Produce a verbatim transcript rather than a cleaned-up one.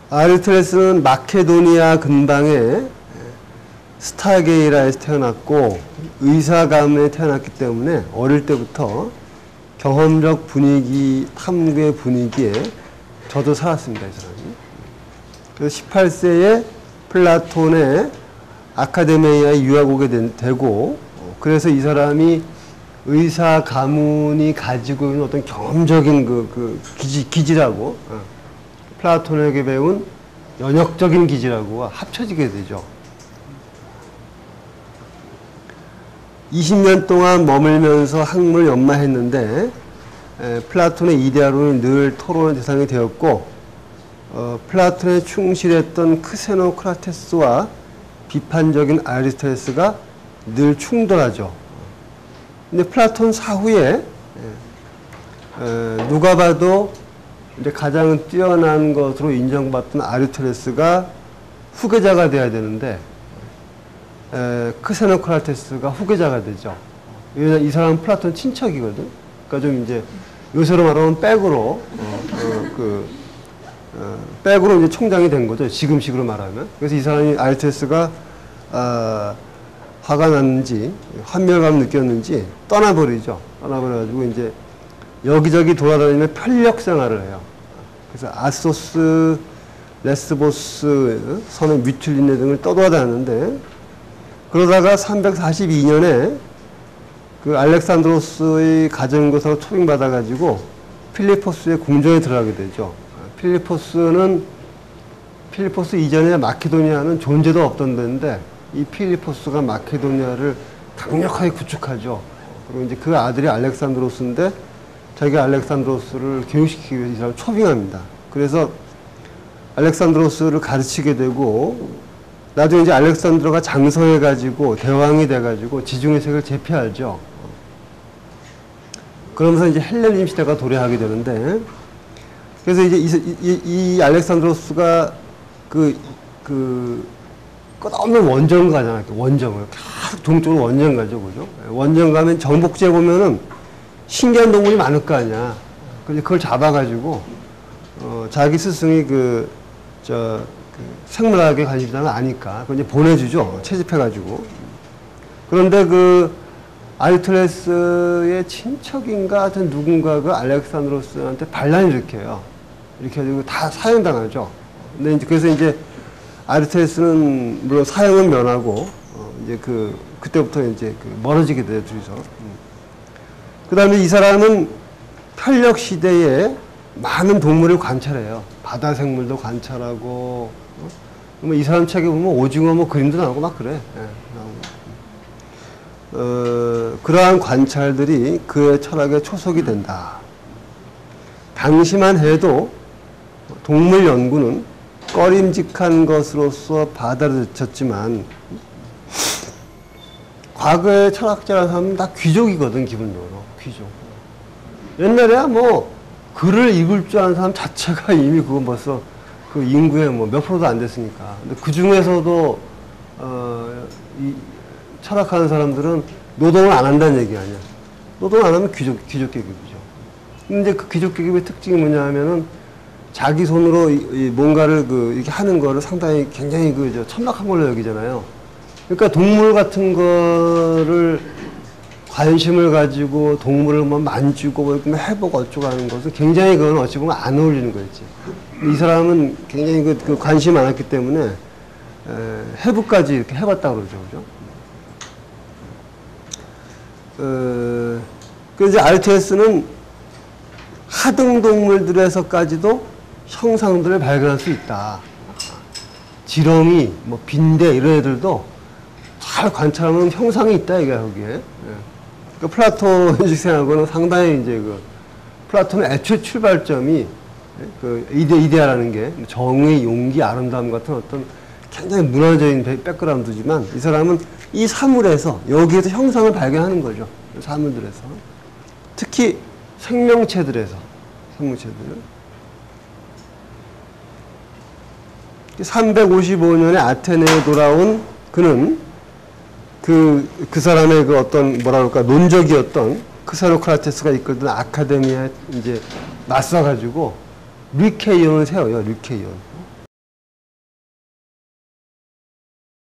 아리스토텔레스는 마케도니아 근방의 스타게이라에서 태어났고 의사 가문에 태어났기 때문에 어릴 때부터 경험적 분위기, 탐구의 분위기에 저도 살았습니다, 이 사람이. 그래서 십팔 세에 플라톤의 아카데미아에 유학 오게 되고, 그래서 이 사람이 의사 가문이 가지고 있는 어떤 경험적인 그, 그 기지, 기질하고 플라톤에게 배운 연역적인 기질하고 합쳐지게 되죠. 이십 년 동안 머물면서 학문을 연마했는데 에, 플라톤의 이데아론이 늘 토론의 대상이 되었고 어, 플라톤에 충실했던 크세노크라테스와 비판적인 아리스토텔레스가 늘 충돌하죠. 근데 플라톤 사후에 에, 누가 봐도 이제 가장 뛰어난 것으로 인정받던 아리스토텔레스가 후계자가 돼야 되는데 에, 크세노크라테스가 후계자가 되죠. 이 사람은 플라톤 친척이거든. 그러니까 좀 이제 요새로 말하면 백으로 어, 어, 그 어, 백으로 이제 총장이 된 거죠. 지금식으로 말하면. 그래서 이 사람이 아리스토텔레스가 아, 화가 났는지 환멸감을 느꼈는지 떠나버리죠. 떠나버려가지고 이제 여기저기 돌아다니며 편력 생활을 해요. 그래서 아소스, 레스보스, 섬의 미툴리네 등을 떠돌아다녔는데 그러다가 삼백사십이 년에 그 알렉산드로스의 가정교사로 초빙받아가지고 필리포스의 궁전에 들어가게 되죠. 필리포스는, 필리포스 이전에 마케도니아는 존재도 없던 데인데 이 필리포스가 마케도니아를 강력하게 구축하죠. 그리고 이제 그 아들이 알렉산드로스인데 자기가 알렉산드로스를 교육시키기 위해서 이 사람을 초빙합니다. 그래서 알렉산드로스를 가르치게 되고 나중에 이제 알렉산드로가 장성해가지고 대왕이 돼가지고 지중해 세계를 제패하죠. 그러면서 이제 헬레니즘 시대가 도래하게 되는데 그래서 이제 이, 이, 이 알렉산드로스가 그, 그, 끝없는 원정가잖아요. 원정을. 계속 동쪽으로 원정 가죠. 그죠? 원정 가면 정복지에 보면은 신기한 동물이 많을 거 아니야. 근데 그걸 잡아가지고, 어, 자기 스승이 그, 저, 그 생물학에 관심이 있다는 걸 아니까. 그걸 이제 보내주죠. 채집해가지고. 그런데 그, 아리스토텔레스의 친척인가 하여튼 누군가가 알렉산드로스한테 반란을 일으켜요. 이렇게 해가지고 다 사형당하죠. 근데 이제 그래서 이제 아리스토텔레스는 물론 사형은 면하고, 어, 이제 그, 그때부터 이제 그 멀어지게 돼요, 둘이서. 그 다음에 이 사람은 편력 시대에 많은 동물을 관찰해요. 바다 생물도 관찰하고, 어? 이 사람 책에 보면 오징어 뭐 그림도 나오고 막 그래. 예, 나오고. 어, 그러한 관찰들이 그의 철학에 초석이 된다. 당시만 해도 동물 연구는 꺼림직한 것으로서 받아들여졌지만 과거의 철학자라는 사람은 다 귀족이거든, 기본적으로. 귀족. 옛날에야 뭐 글을 읽을 줄 아는 사람 자체가 이미 그건 벌써 그 인구의 뭐 몇 프로도 안 됐으니까. 근데 그 중에서도 어, 이 철학하는 사람들은 노동을 안 한다는 얘기 아니야. 노동을 안 하면 귀족, 귀족 계급이죠. 근데 그 귀족 계급의 특징이 뭐냐 하면은 자기 손으로 이, 이 뭔가를 그, 이렇게 하는 거를 상당히 굉장히 그, 저, 천박한 걸로 여기잖아요. 그러니까 동물 같은 거를 관심을 가지고 동물을 뭐 만지고 뭐 해보고 어쩌고 하는 것은 굉장히 그건 어찌 보면 안 어울리는 거였지. 이 사람은 굉장히 그, 그 관심이 많았기 때문에 에, 해부까지 이렇게 해봤다 그러죠. 그죠? 어, 그래서 아리스토텔레스는 하등 동물들에서까지도 형상들을 발견할 수 있다. 지렁이, 뭐 빈대 이런 애들도 잘 관찰하면 형상이 있다 이게 여기에. 예. 그 플라톤식 생각하고는 상당히 이제 그 플라톤의 애초에 출발점이 그 이데 이데아라는 게 정의, 용기, 아름다움 같은 어떤 굉장히 문화적인 백그라운드지만 이 사람은 이 사물에서 여기에서 형상을 발견하는 거죠. 사물들에서. 특히 생명체들에서. 생명체들. 삼백오십오 년에 아테네에 돌아온 그는 그, 그 사람의 그 어떤 뭐라 그럴까 논적이었던 크세노크라테스가 이끌던 아카데미아에 이제 맞서가지고 류케이온을 세워요. 류케이온.